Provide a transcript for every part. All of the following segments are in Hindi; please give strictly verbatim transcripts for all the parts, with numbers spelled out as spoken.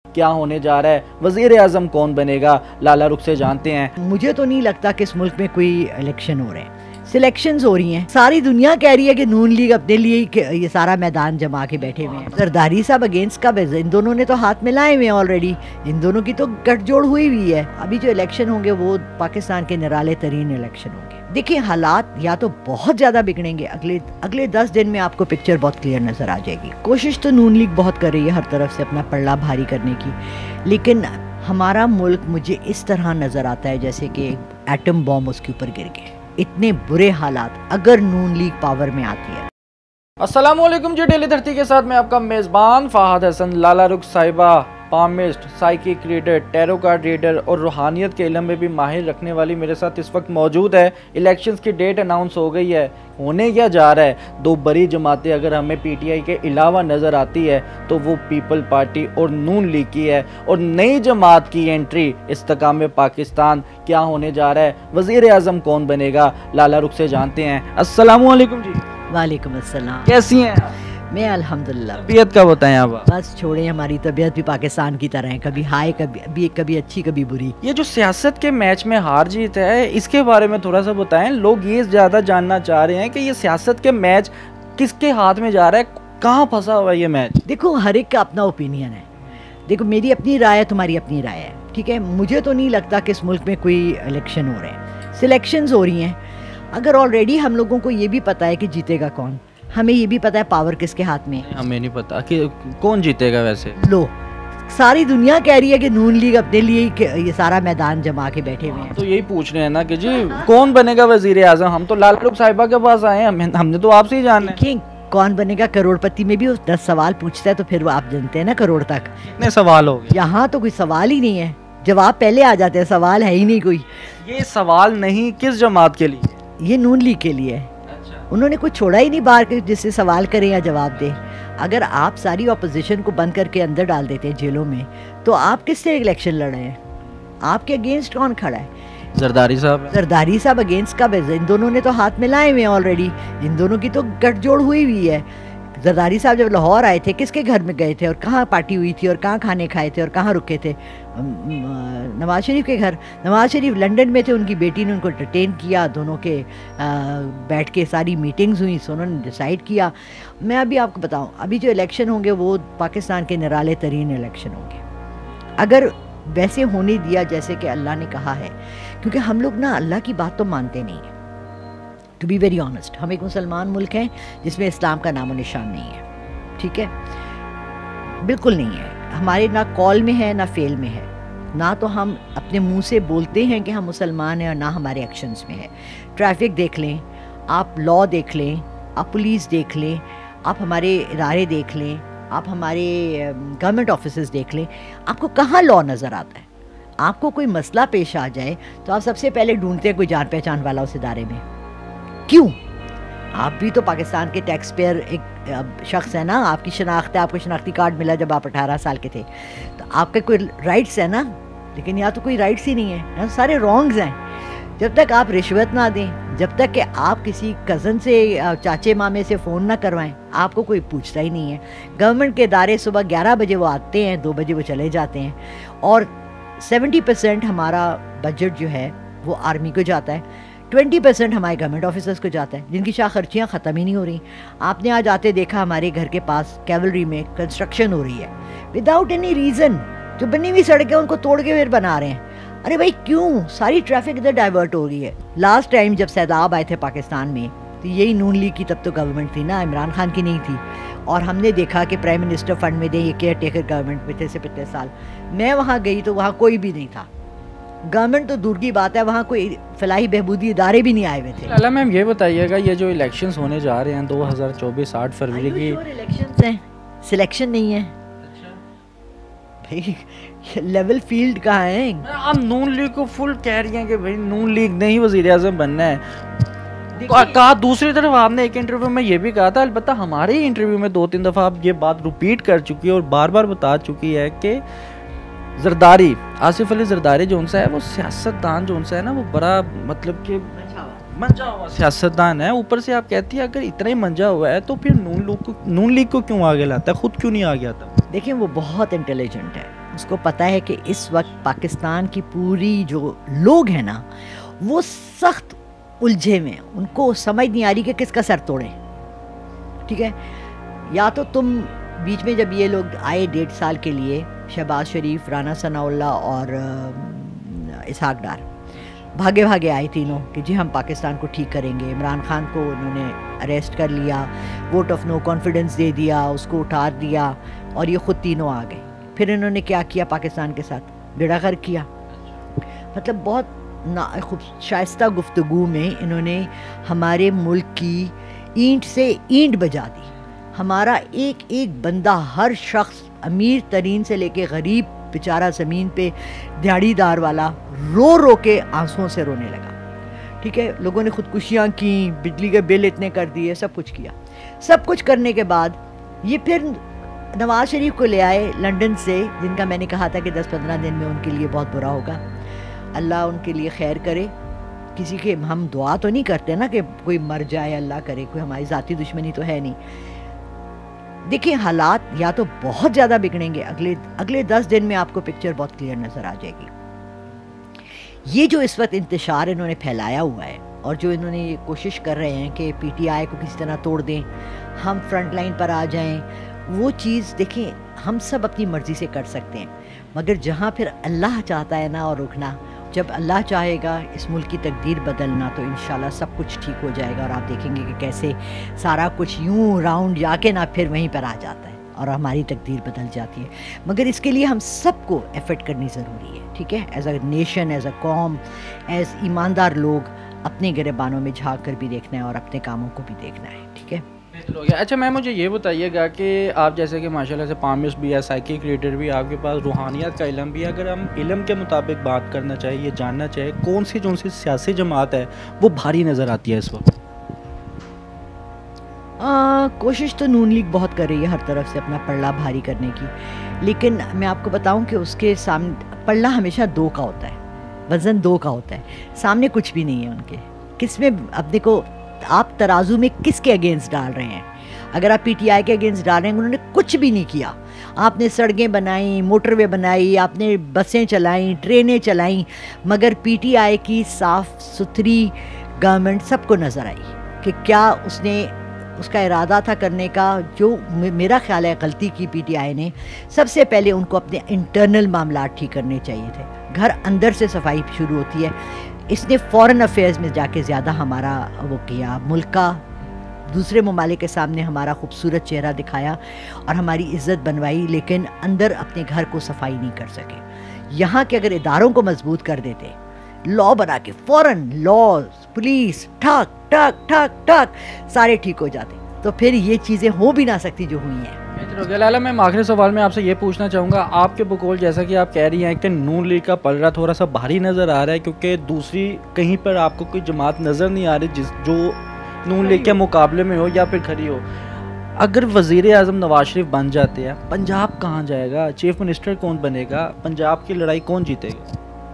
क्या होने जा रहा है, वजीर आजम कौन बनेगा, लाला रुख से जानते हैं। मुझे तो नहीं लगता कि इस मुल्क में कोई इलेक्शन हो रहे हैं, सिलेक्शंस हो रही हैं। सारी दुनिया कह रही है कि नून लीग अपने लिए ये सारा मैदान जमा के बैठे हुए हैं। जरदारी साहब अगेंस्ट का, इन दोनों ने तो हाथ मिलाए हुए हैं ऑलरेडी, इन दोनों की तो गठजोड़ हुई हुई है। अभी जो इलेक्शन होंगे वो पाकिस्तान के निराले तरीन इलेक्शन होंगे। देखिए हालात या तो बहुत ज्यादा बिगड़ेंगे, अगले अगले दस दिन में आपको पिक्चर बहुत क्लियर नजर आ जाएगी। कोशिश तो नून लीग बहुत कर रही है हर तरफ से अपना पल्ला भारी करने की, लेकिन हमारा मुल्क मुझे इस तरह नजर आता है जैसे कि एटम बॉम्ब उसके ऊपर गिर गए। इतने बुरे हालात अगर नून लीग पावर में आती है। अस्सलाम वालेकुम जी, डेली धरती के साथ मैं आपका मेज़बान फ़ाहद हसन। लाला रुख साहिबा palmist, psychic reader, tarot card reader और रूहानियत के इल्म में भी माहिर रखने वाली मेरे साथ इस वक्त मौजूद है। इलेक्शंस की डेट अनाउंस हो गई है, होने क्या जा रहा है। दो बड़ी जमातें अगर हमें पीटीआई के अलावा नज़र आती है तो वो पीपल पार्टी और नून लीग की है, और नई जमात की एंट्री इस्तकाम पाकिस्तान। क्या होने जा रहा है, वजीर आजम कौन बनेगा, लाला रुख से जानते हैं। अस्सलाम वालेकुम जी। वालेकुम अस्सलाम। कैसी हैं? मैं अल्हम्दुलिल्लाह। तबीयत का बताएं आप? बस छोड़े, हमारी तबीयत भी पाकिस्तान की तरह है, कभी हाई कभी कभी अच्छी कभी बुरी। ये जो सियासत के मैच में हार जीत है, इसके बारे में थोड़ा सा बताएं। लोग ये ज़्यादा जानना चाह रहे हैं कि ये सियासत के मैच किसके हाथ में जा रहा है, कहाँ फंसा हुआ है ये मैच। देखो हर एक का अपना ओपिनियन है। देखो मेरी अपनी राय है, तुम्हारी अपनी राय है, ठीक है। मुझे तो नहीं लगता कि इस मुल्क में कोई इलेक्शन हो रहे हैं, सिलेक्शंस हो रही हैं। अगर ऑलरेडी हम लोगों को ये भी पता है कि जीतेगा कौन, हमें ये भी पता है पावर किसके हाथ में है। हमें नहीं पता कि कौन जीतेगा। वैसे लो, सारी दुनिया कह रही है कि नून लीग अपने लिए ये सारा मैदान जमा के बैठे हुए हैं। तो यही पूछ रहे हैं ना कि जी कौन बनेगा वजीर आजम। हम तो लाला रुख साहिबा के पास आए हैं, हमने तो आपसे ही जानना है। कौन बनेगा, करोड़पति में भी वो दस सवाल पूछता है तो फिर वो आप जानते हैं ना करोड़ तक कितने सवाल हो गए। यहाँ तो कोई सवाल ही नहीं है, जवाब पहले आ जाते हैं, सवाल है ही नहीं कोई। ये सवाल नहीं किस जमात के लिए, ये नून लीग के लिए है। उन्होंने कुछ छोड़ा ही नहीं बाहर के जिससे सवाल करें या जवाब दें। अगर आप सारी ऑपोजिशन को बंद करके अंदर डाल देते हैं जेलों में, तो आप किससे इलेक्शन लड़ रहे हैं? आपके अगेंस्ट कौन खड़ा है? जरदारी साहब। जरदारी साहब अगेंस्ट का, इन दोनों ने तो हाथ मिलाए हुए हैं ऑलरेडी, इन दोनों की तो गठजोड़ हुई हुई है। जरदारी साहब जब लाहौर आए थे किसके घर में गए थे और कहाँ पार्टी हुई थी और कहाँ खाने खाए थे और कहाँ रुके थे? नवाज शरीफ के घर। नवाज शरीफ लंदन में थे, उनकी बेटी ने उनको एंटरटेन किया, दोनों के आ, बैठ के सारी मीटिंग्स हुई, सो उन्होंने डिसाइड किया। मैं अभी आपको बताऊं, अभी जो इलेक्शन होंगे वो पाकिस्तान के निराले तरीन इलेक्शन होंगे, अगर वैसे होने दिया जैसे कि अल्लाह ने कहा है। क्योंकि हम लोग ना अल्लाह की बात तो मानते नहीं हैं, टू बी वेरी ऑनेस्ट। हम एक मुसलमान मुल्क हैं जिसमें इस्लाम का नामो निशान नहीं है, ठीक है, बिल्कुल नहीं है। हमारे ना कॉल में है ना फेल में है, ना तो हम अपने मुंह से बोलते हैं कि हम मुसलमान हैं और ना हमारे एक्शंस में है। ट्रैफिक देख लें आप, लॉ देख लें आप, पुलिस देख लें आप, हमारे इदारे देख लें आप, हमारे गवर्नमेंट ऑफिसेज देख लें, आपको कहाँ लॉ नज़र आता है? आपको कोई मसला पेश आ जाए तो आप सबसे पहले ढूंढते हैं कोई जान पहचान वाला उस इदारे में। क्यों? आप भी तो पाकिस्तान के टैक्स पेयर एक शख्स है ना, आपकी शनाख्त है, आपको शनाख्ती कार्ड मिला जब आप अठारह साल के थे, तो आपके कोई राइट्स है ना। लेकिन यहाँ तो कोई राइट्स ही नहीं है, यहाँ सारे रॉन्ग्स हैं। जब तक आप रिश्वत ना दें, जब तक कि आप किसी कज़न से, चाचे मामे से फ़ोन ना करवाएं, आपको कोई पूछता ही नहीं है। गवर्नमेंट के इदारे सुबह ग्यारह बजे वो आते हैं, दो बजे वो चले जाते हैं, और सेवेंटी परसेंट हमारा बजट जो है वो आर्मी को जाता है, ट्वेंटी परसेंट हमारे गवर्नमेंट ऑफिसर्स को जाता है, जिनकी शाह खर्चियाँ ख़त्म ही नहीं हो रही। आपने आज आते देखा हमारे घर के पास कैवलरी में कंस्ट्रक्शन हो रही है विदाउट एनी रीज़न। जो बनी हुई सड़कें उनको तोड़ के फिर बना रहे हैं। अरे भाई क्यों? सारी ट्रैफिक इधर डाइवर्ट हो रही है। लास्ट टाइम जब सैदाब आए थे पाकिस्तान में, तो यही नून लीग की तब तो गवर्नमेंट थी ना, इमरान खान की नहीं थी, और हमने देखा कि प्राइम मिनिस्टर फंड में दे, ये केयर टेकर गवर्नमेंट में थे से पिछले साल। मैं वहाँ गई तो वहाँ कोई भी नहीं था, गवर्नमेंट तो दूर की बात है, वहाँ कोई फलाही बहबूदी इदारे भी नहीं आए हुए थे। लाला मैम ये बताइएगा, ये जो इलेक्शंस होने जा रहे हैं दो हज़ार चौबीस आठ फरवरी की, इलेक्शंस हैं, सिलेक्शन नहीं है। अच्छा भाई, लेवल फील्ड कहाँ है? आप नून लीग को फुल कह रही हैं कि भाई नून लीग ने ही वजीर आजम बनना है। कहा दूसरी तरफ आपने एक इंटरव्यू में ये भी कहा था, अलबत्ता हमारे ही इंटरव्यू में दो तीन दफ़ा आप ये बात रिपीट कर चुकी है और बार बार बता चुकी है कि जरदारी, आसिफ अली जरदारी जो उनसा है, वो सियासतदान जो उनसा है ना, वो बड़ा मतलब कि मंजा हुआ सियासतदान है। ऊपर से आप कहती है अगर इतना ही मंजा हुआ है तो फिर नून लीग को नून लीग को क्यों आगे लाता है, खुद क्यों नहीं आ गया था? देखिए वो बहुत इंटेलिजेंट है, उसको पता है कि इस वक्त पाकिस्तान की पूरी जो लोग हैं ना वो सख्त उलझे हुए हैं, उनको समझ नहीं आ रही कि किसका सर तोड़ें। ठीक है, या तो तुम बीच में जब ये लोग आए डेढ़ साल के लिए, शहबाज शरीफ, राना सनाउल्लाह और इसहाक डार भागे भागे आए तीनों कि जी हम पाकिस्तान को ठीक करेंगे। इमरान खान को उन्होंने अरेस्ट कर लिया, वोट ऑफ नो कॉन्फिडेंस दे दिया, उसको उतार दिया और ये ख़ुद तीनों आ गए। फिर इन्होंने क्या किया, पाकिस्तान के साथ बेड़ागर किया। मतलब बहुत ना खूब शाइस्ता गुफ्तगू में इन्होंने हमारे मुल्क की ईंट से ईंट बजा दी। हमारा एक एक बंदा, हर शख्स, अमीर तरीन से लेके गरीब बेचारा ज़मीन पे दिहाड़ीदार वाला रो रो के आंसुओं से रोने लगा। ठीक है, लोगों ने खुदकुशियाँ की, बिजली के बिल इतने कर दिए, सब कुछ किया। सब कुछ करने के बाद ये फिर नवाज शरीफ को ले आए लंदन से, जिनका मैंने कहा था कि दस पंद्रह दिन में उनके लिए बहुत बुरा होगा। अल्लाह उनके लिए खैर करे। किसी के हम दुआ तो नहीं करते ना कि कोई मर जाए, अल्लाह करे, कोई हमारी ज़ाती दुश्मनी तो है नहीं। देखिए हालात या तो बहुत ज़्यादा बिगड़ेंगे, अगले अगले दस दिन में आपको पिक्चर बहुत क्लियर नज़र आ जाएगी। ये जो इस वक्त इंतशार इन्होंने फैलाया हुआ है और जो इन्होंने ये कोशिश कर रहे हैं कि पीटीआई को किसी तरह तोड़ दें, हम फ्रंट लाइन पर आ जाएं, वो चीज़ देखें हम सब अपनी मर्ज़ी से कर सकते हैं, मगर जहाँ फिर अल्लाह चाहता है ना और रुकना, जब अल्लाह चाहेगा इस मुल्क की तकदीर बदलना, तो इंशाल्लाह सब कुछ ठीक हो जाएगा और आप देखेंगे कि कैसे सारा कुछ यूं राउंड जाके ना फिर वहीं पर आ जाता है और हमारी तकदीर बदल जाती है। मगर इसके लिए हम सबको एफर्ट करनी ज़रूरी है। ठीक है, as a nation, as a कौम, एज ईमानदार लोग अपने गिरबानों में झाँक कर भी देखना है और अपने कामों को भी देखना है। ठीक है, हो गया। अच्छा मैम, मुझे ये बताइएगा कि आप जैसे कि माशाल्लाह से पामिस्ट भी है, साइकिक रीडर भी, आपके पास रूहानियत का इल्म भी है। अगर हम इल्म के मुताबिक बात करना चाहिए, ये जानना चाहिए कौन सी जो सी सियासी जमात है वो भारी नज़र आती है इस वक्त? आ, कोशिश तो नून लीग बहुत कर रही है हर तरफ से अपना पल्ला भारी करने की, लेकिन मैं आपको बताऊं कि उसके सामने पल्ला हमेशा दो का होता है, वज़न दो का होता है, सामने कुछ भी नहीं है उनके। किस में अपने को आप तराजू में किसके अगेंस्ट डाल रहे हैं? अगर आप पीटीआई के अगेंस्ट डाल रहे हैं, उन्होंने कुछ भी नहीं किया। आपने सड़कें बनाई, मोटरवे बनाई, आपने बसें चलाई, ट्रेनें चलाई, मगर पीटीआई की साफ़ सुथरी गवर्नमेंट सबको नज़र आई कि क्या उसने उसका इरादा था करने का। जो मेरा ख्याल है गलती की पीटीआई ने, सबसे पहले उनको अपने इंटरनल मामला ठीक करने चाहिए थे। घर अंदर से सफाई शुरू होती है। इसने फॉरेन अफेयर्स में जाके ज़्यादा हमारा वो किया, मुल्क का दूसरे ममालिक के सामने हमारा खूबसूरत चेहरा दिखाया और हमारी इज़्ज़त बनवाई, लेकिन अंदर अपने घर को सफाई नहीं कर सके। यहाँ के अगर इदारों को मजबूत कर देते, लॉ बना के फौरन लॉ, पुलिस, ठक ठक ठक ठक सारे ठीक हो जाते, तो फिर ये चीज़ें हो भी ना सकती जो हुई हैं। लाला, मैं आखिरी सवाल में आपसे ये पूछना चाहूँगा, आपके बकौल जैसा कि आप कह रही हैं कि नून लीग का पलड़ा थोड़ा सा भारी नज़र आ रहा है, क्योंकि दूसरी कहीं पर आपको कोई जमात नज़र नहीं आ रही जिस जो नून लीग के मुकाबले में हो या फिर खड़ी हो। अगर वज़ीर आज़म नवाज शरीफ बन जाते हैं, पंजाब कहाँ जाएगा? चीफ मिनिस्टर कौन बनेगा? पंजाब की लड़ाई कौन जीतेगा?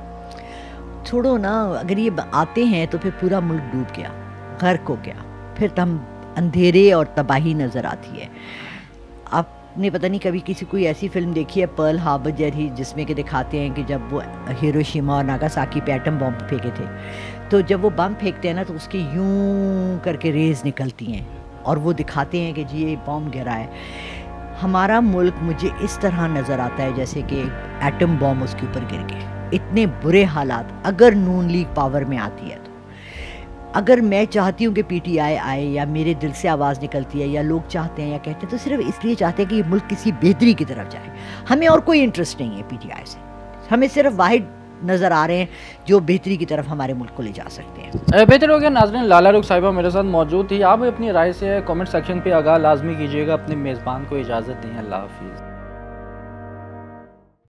छोड़ो ना, अगर ये आते हैं तो फिर पूरा मुल्क डूब गया, गर्क हो गया, फिर तम अंधेरे और तबाही नज़र आती है। आपने पता नहीं कभी किसी कोई ऐसी फिल्म देखी है पर्ल हार्बर जैसी, जिसमें कि दिखाते हैं कि जब वो हिरोशिमा और नागासाकी पे एटम बम फेंके थे, तो जब वो बम फेंकते हैं ना तो उसकी यूं करके रेज निकलती हैं और वो दिखाते हैं कि जी ये बम गिरा है। हमारा मुल्क मुझे इस तरह नज़र आता है जैसे कि एटम बम उसके ऊपर गिर गए। इतने बुरे हालात अगर नून लीग पावर में आती है तो। अगर मैं चाहती हूँ कि पीटीआई आए या मेरे दिल से आवाज़ निकलती है या लोग चाहते हैं या कहते हैं, तो सिर्फ इसलिए चाहते हैं कि ये मुल्क किसी बेहतरी की तरफ जाए। हमें और कोई इंटरेस्ट नहीं है पीटीआई से, हमें सिर्फ वाहिद नज़र आ रहे हैं जो बेहतरी की तरफ हमारे मुल्क को ले जा सकते हैं। बेहतर हो गया। नाज़रीन, लाला रुख साहिबा मेरे साथ मौजूद थी। आप अपनी राय से कमेंट सेक्शन पे आगाह लाजमी कीजिएगा। अपने मेज़बान को इजाज़त दें। अल्लाह हाफिज़।